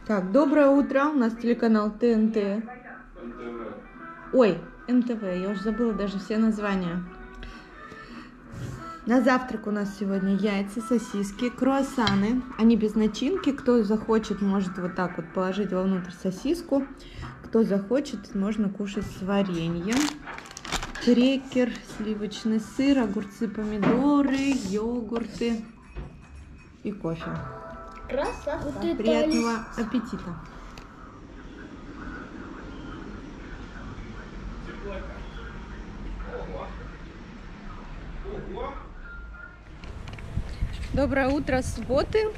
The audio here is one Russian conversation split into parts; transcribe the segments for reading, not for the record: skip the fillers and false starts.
Так, доброе утро. У нас телеканал ТНТ. Ой, НТВ. Я уже забыла даже все названия. На завтрак у нас сегодня яйца, сосиски, круассаны. Они без начинки. Кто захочет, может вот так вот положить вовнутрь сосиску. Кто захочет, можно кушать с вареньем. Крекер, сливочный сыр, огурцы, помидоры, йогурты и кофе. Красота. Приятного аппетита. Доброе утро субботы.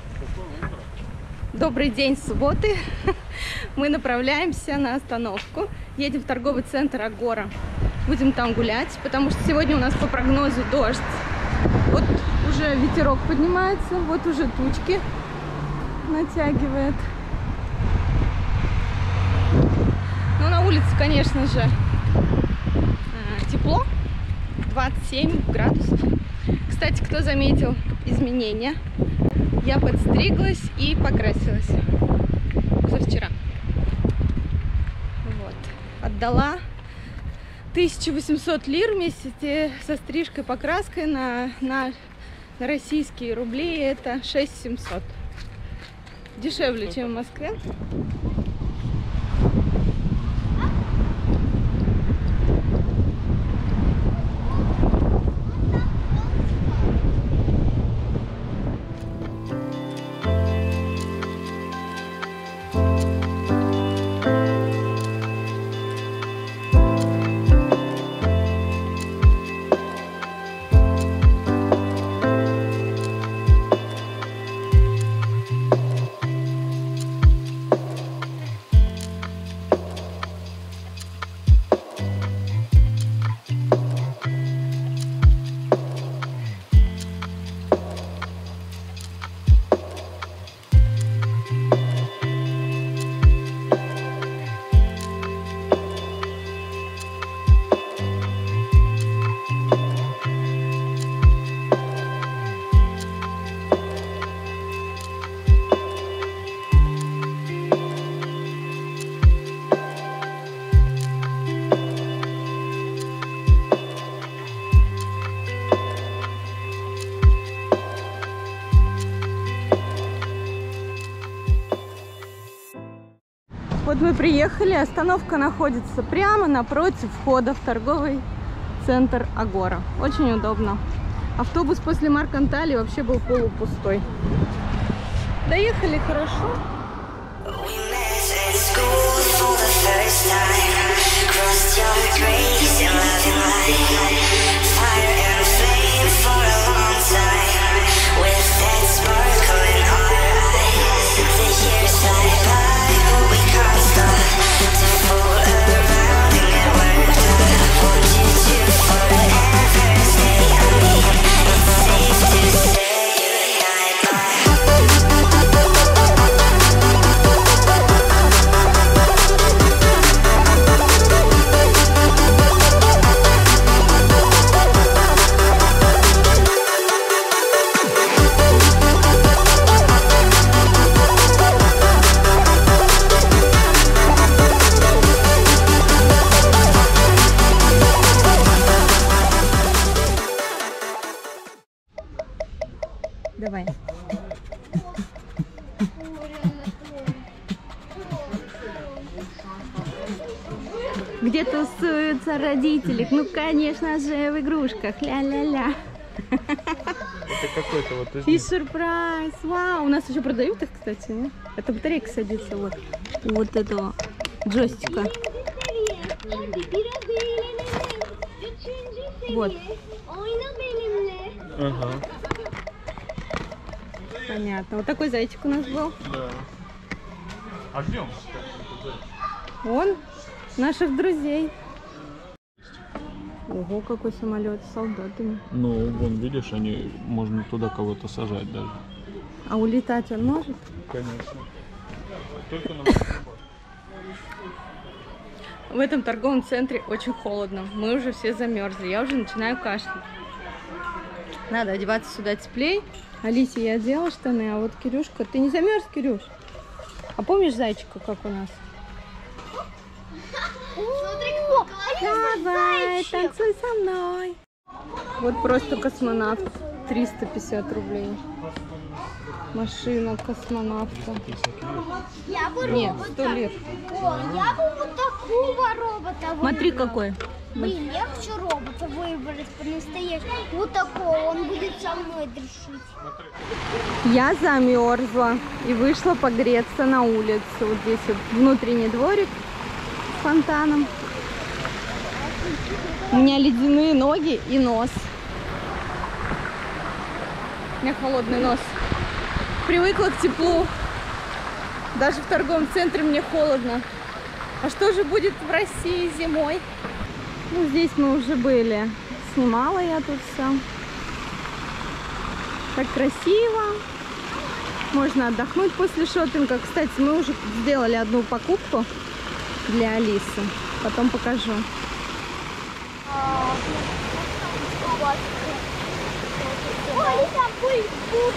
Добрый день субботы. Мы направляемся на остановку. Едем в торговый центр Агора. Будем там гулять, потому что сегодня у нас по прогнозу дождь. Вот уже ветерок поднимается, вот уже тучки натягивает. Ну, на улице, конечно же, тепло, 27 градусов. Кстати, кто заметил изменения, я подстриглась и покрасилась позавчера. Вот. Отдала 1800 лир вместе со стрижкой, покраской на российские рубли. Это 6700. Дешевле, чем в Москве. Вот мы приехали, остановка находится прямо напротив входа в торговый центр Агора. Очень удобно. Автобус после Марк-Анталии вообще был полупустой. Доехали хорошо. Давай. Где тусуются родители? Ну, конечно же, в игрушках. Ля-ля-ля. Это какой-то вот из них. Fisher Price. Вау, у нас еще продают их, кстати, нет? Это батарейка садится вот. Вот этого джойстика. Вот. Ага. Понятно. Вот такой зайчик у нас был. Да. А где он? Он наших друзей. Ого, какой самолет с солдатами. Ну, вон, видишь, они можно туда кого-то сажать даже. А улетать он может? Конечно. Только на В этом торговом центре очень холодно. Мы уже все замерзли. Я уже начинаю кашлять. Надо одеваться сюда теплее. Алисе я одела штаны, а вот Кирюшка... Ты не замерз, Кирюш? А помнишь зайчика, как у нас? Давай, танцуй со мной. Вот просто космонавт. 350 рублей. Машина космонавта. Я бы Нет, робота. 100 лет. О, я бы вот такого робота Смотри, выбрала. какой. Блин, я хочу робота выбрать по-настоящему. Вот такого, он будет со мной дружить. Я замерзла и вышла погреться на улицу. Вот здесь вот внутренний дворик с фонтаном. У меня ледяные ноги и нос. У меня холодный нос. Привыкла к теплу. Даже в торговом центре мне холодно. А что же будет в России зимой? Ну, здесь мы уже были. Снимала я тут все. Так красиво. Можно отдохнуть после шопинга. Кстати, мы уже сделали одну покупку для Алисы. Потом покажу. Ой, там будет.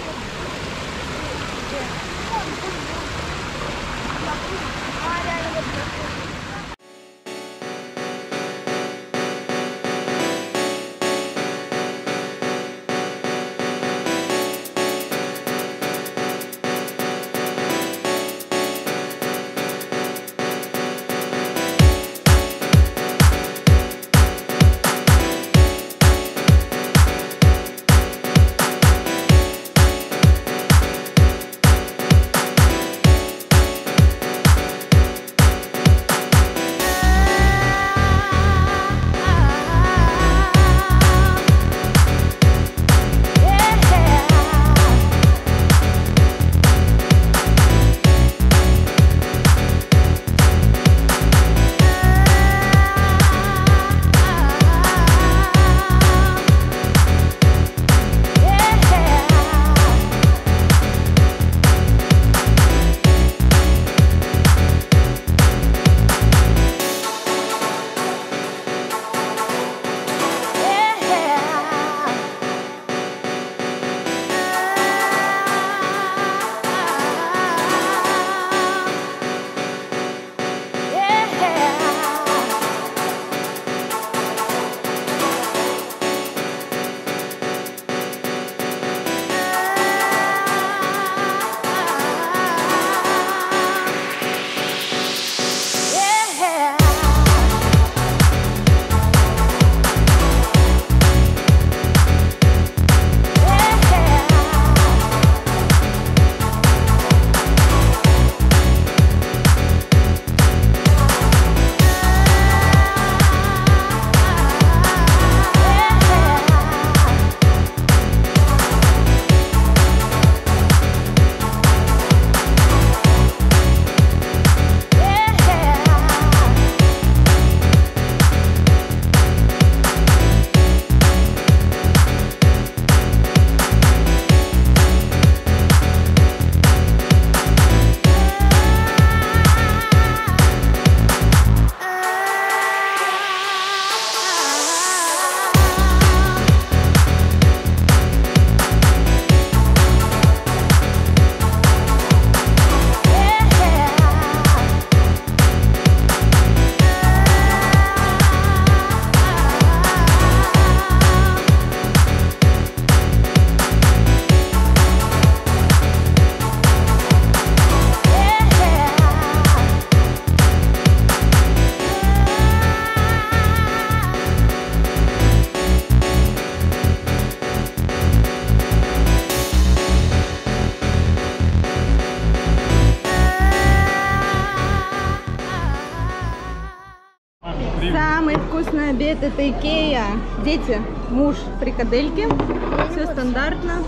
Самый вкусный обед — это Икея. Дети, муж, фрикадельки. Все стандартно.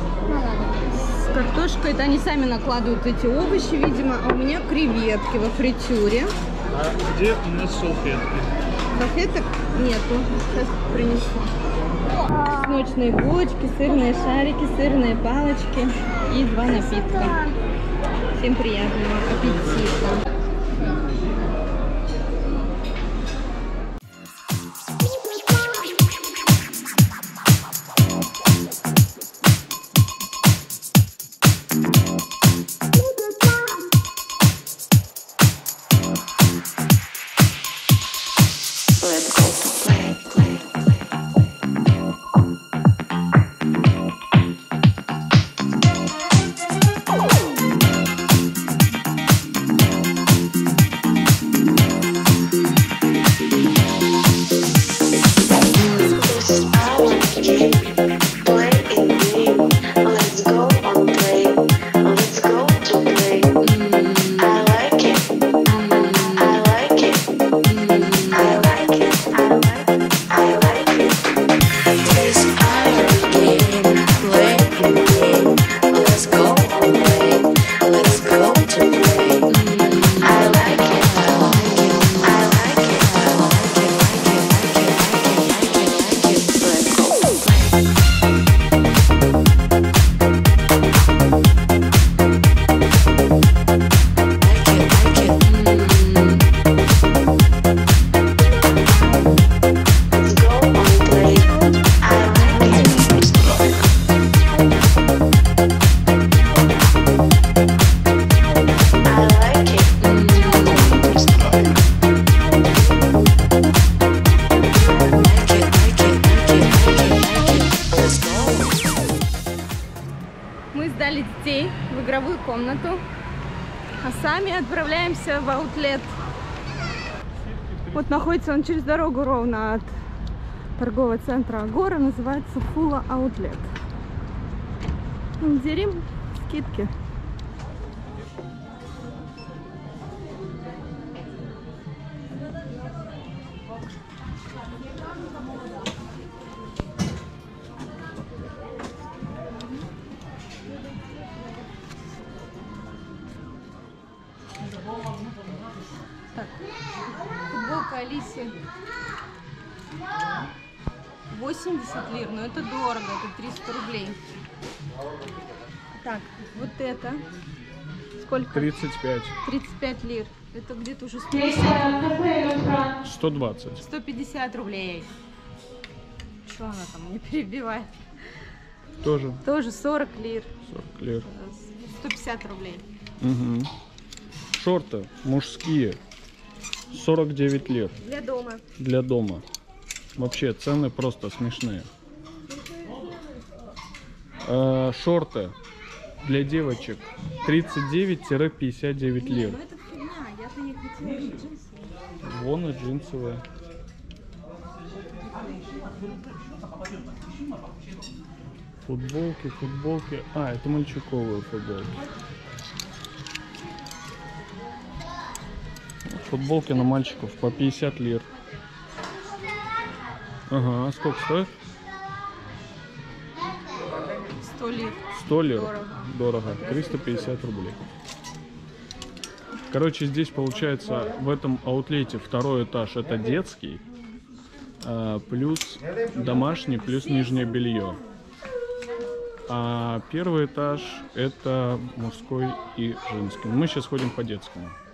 С картошкой. Это они сами накладывают эти овощи, видимо. А у меня креветки во фритюре. А где у нас салфетки? Салфеток нету. Сейчас принесу. Чесночные булочки, сырные шарики, сырные палочки и 2 напитка. Всем приятного аппетита! to play. I like it, I like it, I like it, I like it, like it. Let's go. Мы сдали детей в игровую комнату, а сами отправляемся в аутлет. Вот находится он через дорогу ровно от торгового центра Агора, называется Фула Аутлет. Дерим скидки. Так, футболка Алисе 80 лир, но это дорого, это 300 рублей. Так, вот это сколько? 35. 35 лир. Это где-то уже 150. 120. 150 рублей. Что она там не перебивает? Тоже Тоже 40 лир. 40 лир. 150 рублей. Угу. Шорты мужские 49 лир. Для дома. Для дома. Вообще цены просто смешные. Шорты для девочек 39-59 лир. Ну это фигня, я-то не хотела джинсы. Вон и джинсовые. Футболки. А, это мальчиковые футболки. Футболки на мальчиков по 50 лир. Ага, а сколько стоит? 100 лир. 100 лир? Дорого. Дорого. 350 рублей. Короче, здесь получается в этом аутлете второй этаж это детский, плюс домашний, плюс нижнее белье. А первый этаж это мужской и женский. Мы сейчас ходим по детскому.